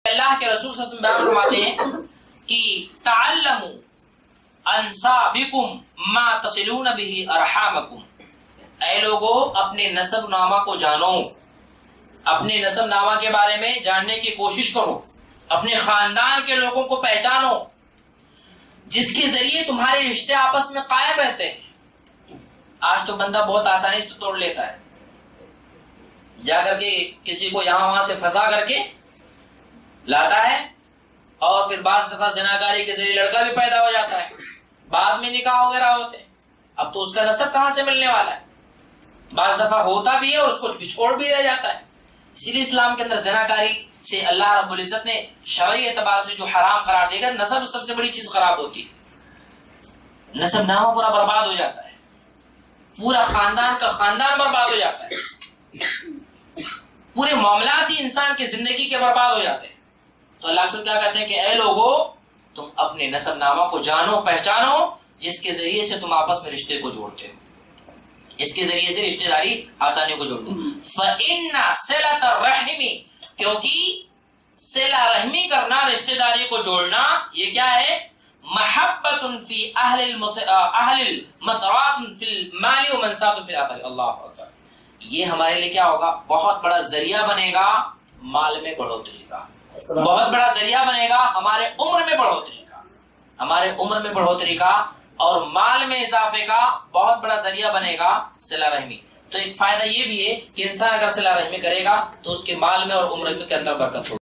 اللہ کے رسول صلی اللہ علیہ وسلم فرماتے ہیں کہ تعلموا انسابکم ما تصلون به ارحامکم، اے لوگو اپنے نسب نامہ کو جانو، اپنے نسب نامہ کے بارے میں جاننے کی کوشش کرو، اپنے خاندان کے لوگوں کو پہچانو جس کے ذریعے تمہارے رشتے آپس میں قائم رہتے ہیں۔ آج تو بندہ بہت آسانی سے توڑ لیتا ہے، جا کر کے کسی کو یہاں وہاں سے پھنسا کر کے لاتا ہے، اور پھر بعض دفعہ زناکاری کے ذریعے لڑکا بھی پیدا ہو جاتا ہے، بعد میں نکاح وغیرہ ہوتے ہیں، اب تو اس کا نسب کہاں سے ملنے والا ہے؟ بعض دفعہ ہوتا بھی ہے اور اس کو چھوڑ بھی دیا جاتا ہے۔ اسی لیے اسلام کے اندر زناکاری سے اللہ رب العزت نے شرعی اعتبار سے جو حرام قرار دے گا، نسب سب سے بڑی چیز خراب ہوتی ہے، نسب نامہ پورا برباد ہو جاتا ہے، پورا خاندان کا خاندان برباد ہو جاتا ہے، پورے معاملات ہی انسان کی زندگی کے برباد ہو جاتے ہیں۔ تو اللہ رسول کیا کہتے ہیں کہ اے لوگو تم اپنے نسب نامہ کو جانو، پہچانو، جس کے ذریعے سے تم آپس میں رشتے کو جوڑتے ہو، اس کے ذریعے سے رشتہ داری آسانیوں کو جوڑتے ہو۔ فَإِنَّ صِلَةَ الرَّحِمِ، کیونکہ صلہ رحمی کرنا، رشتہ داری کو جوڑنا، یہ کیا ہے؟ محبت فی اہل المثرات فی المال ومنسات فی الاخر۔ اللہ اکبر، یہ ہمارے لیے کیا ہوگا؟ بہت بڑا ذریعہ بنے گا مال میں بڑھوتری کا، بہت بڑا ذریعہ بنے گا ہمارے عمر میں بڑھوتری کا، ہمارے عمر میں بڑھوتری کا، اور مال میں اضافے کا بہت بڑا ذریعہ بنے گا صلہ رحمی۔ تو ایک فائدہ یہ بھی ہے کہ انسان اگر صلہ رحمی کرے گا تو اس کے مال میں اور عمر کے اندر برکت ہوگی۔